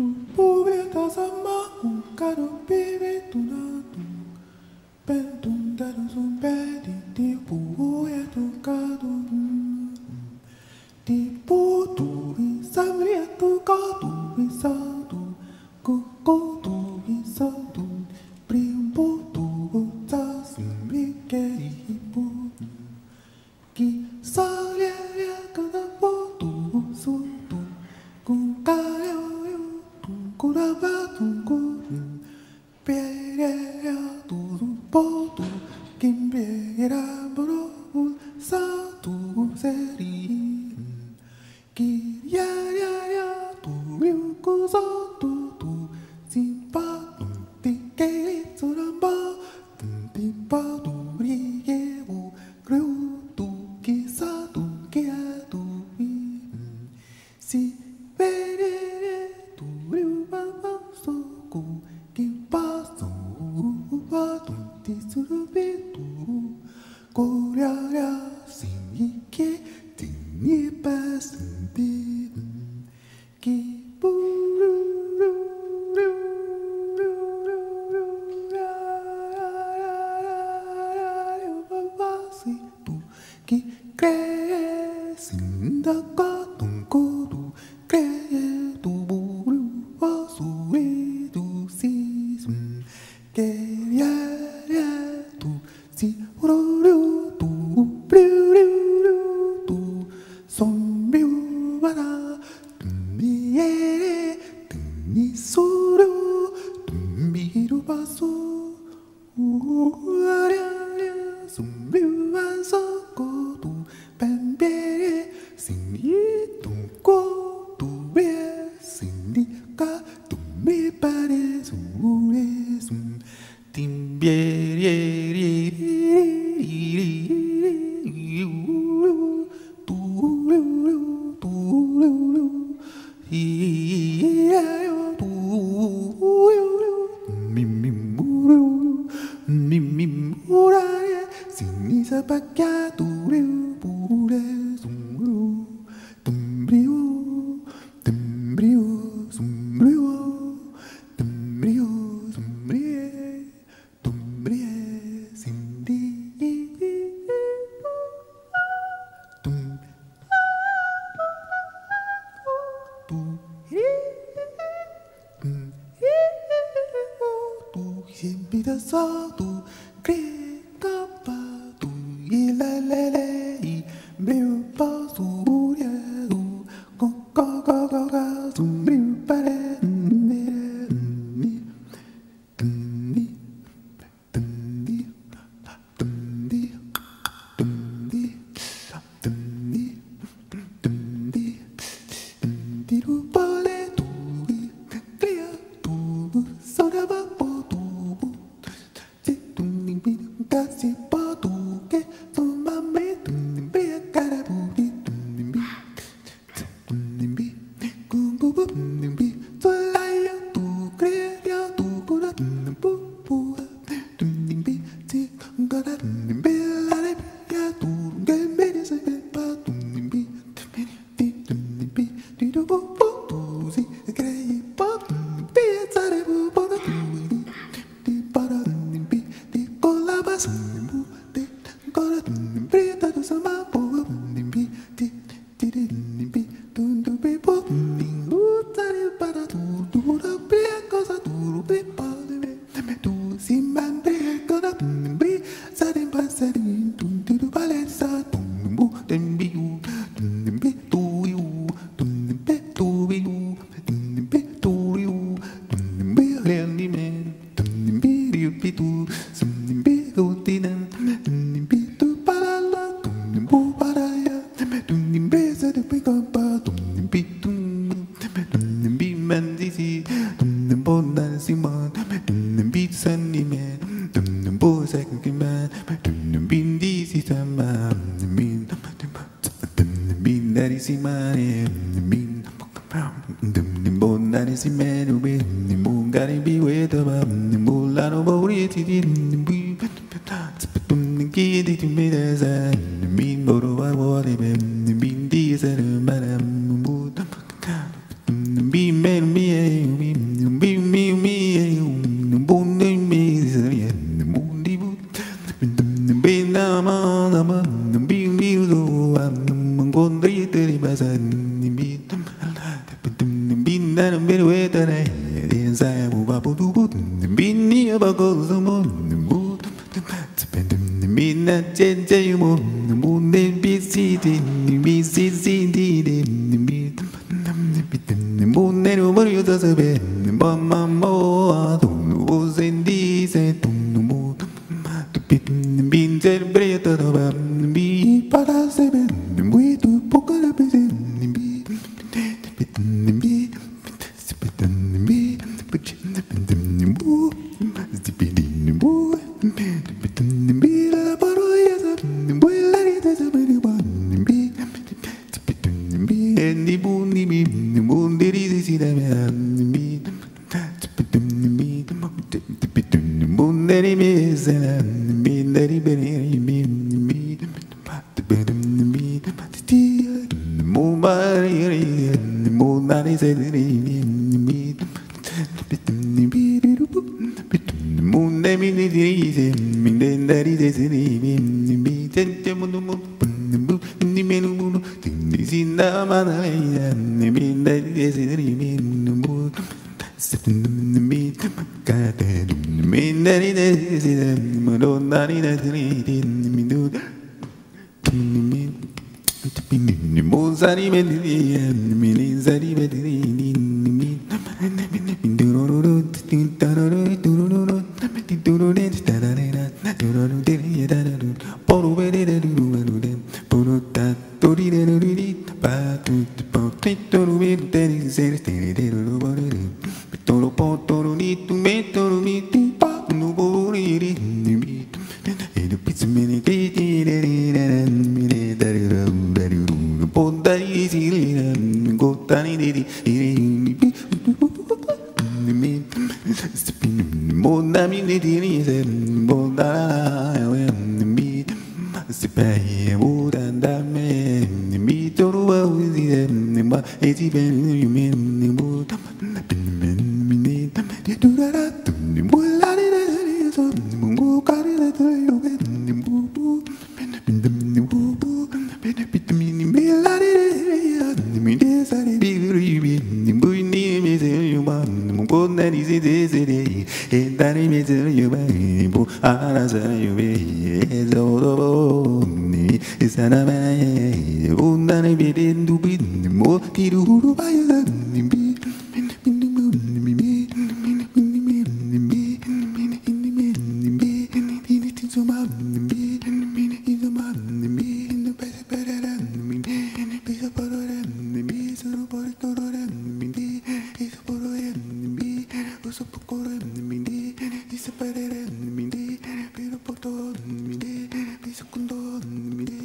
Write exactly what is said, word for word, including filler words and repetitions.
Pobreta sama un caro bebe tunatu Pentum darus un pedi di puya tu kadu Di putu vi samria tu kadu vi sadu Koko tu vi sadu Primbo tu gota sumbi keri hipu Ki salia ya kada potu sutu Kunkaya Kuraba tunguru, perea tudo podo, kimbera boro, satu seri, kiria ya ya tu riuku satu tu, simpa tu tikeri suramba, timpa tu riyewu, kriu tu kisa tu kia tu si pere. Be 나는 배로에 따라 인사야 무바보두부 민니야 바고서모 민나 젠제유모 문데 비시디 비시시디 문내로 머리어서 배 맘마모 돈우센디세 돈우모 빈젤 브레터바 비 파라세벤 무이투 포카라베세 비 비 스피탄비 부친데penden부 스피딘부 스피탄비 바로야사 무엘라리다사 베리바 비 스피탄비 엔디부니비 문데리시다메 비 스피탄비 스피탄비 문데리메세나 비 베리 비 모마리 모나리 세드리 모네미니디세 민덴다리 세드리 미텐테모노모 니메누모노 니신나마나야 니민다리 세드리 미누모 세드미 카테 민다리 세드리 모노나리 세드리 미누 Mozari medri, milizari medri, mi. Dururu, dururu, dururu, dururu, tararera, dururu, dururu, poru bedere, poru ta, torire, patu, potitoru, bedere, sertere, dururu, toru, potoru, nitu, metoru, nitu, patu, nuboriri, mi. Edu pizmini, titirere, mi, daruru. Podari silira gotani diri iri Monami diri se bodara mi sipai udandame mi toruwa uzi ma eti ben mi mu mi durara mulari de so mu kari de yo ben bu bu bu bu Pitamini melare mi desare bigri mi ni mi se yuma mo ponari se desere e dare mi se yuma bo ara sa yube e zoro ni sana mai unane bidendu bin mo tiruru baya ni bi Bisa